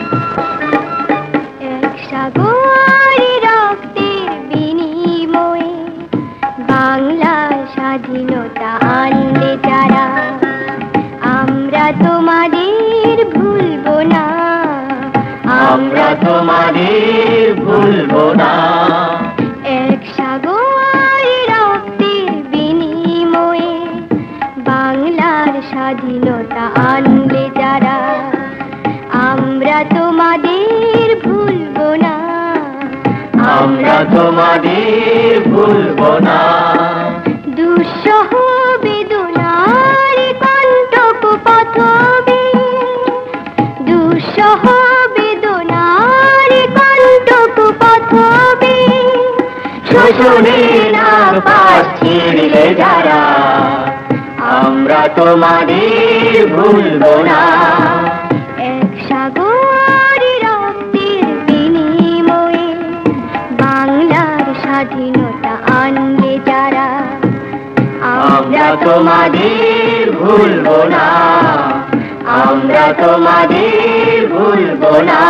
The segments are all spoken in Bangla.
এক সাগর রক্তের বিনিময়ে বাংলার স্বাধীনতা আনলে যারা, আমরা তোমাদের ভুলবো না, আমরা তোমাদের ভুলবো না। এক সাগর রক্তের বিনিময়ে বাংলার স্বাধীনতা আনলে যারা, আমরা তোমাদের ভুলবো না, আমরা তোমাদের ভুলবো না। দুঃসহ বেদনার কণ্টক পথবে, দুঃসহ বেদনার কণ্টক পথবে, শোষণের নাগপাশ ছিঁড়লে যারা, আমরা তোমাদের ভুলবো না। এক সাগর রক্তের বিনিময়ে বাংলার স্বাধীনতা আনলে যারা, আমরা তোমাদের ভুলবো না, আমরা তোমাদের ভুলবো না।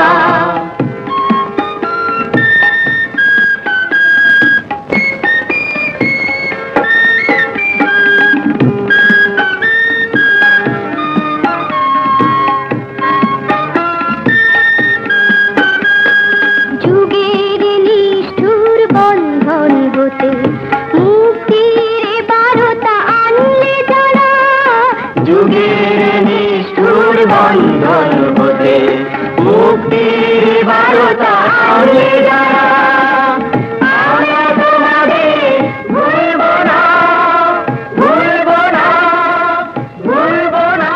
যুগের নিষ্ঠুর বন্ধন হতে মুক্তির বারতা আনলে যারা, যুগের নিষ্ঠুর বন্ধন হতে মুক্তির বারতা আনলে যারা, আমরা তোমাদের ভুলবো না, ভুলবো না, ভুলবো না।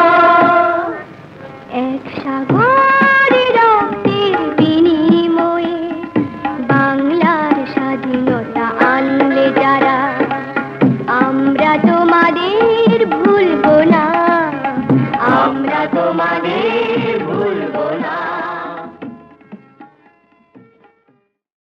এক সাগর রক্তের বিনিময়ে বাংলার স্বাধীনতা আনলে যারা, আমরা তোমাদের ভুলবো না, আমরা তোমাদের ভুলবো না।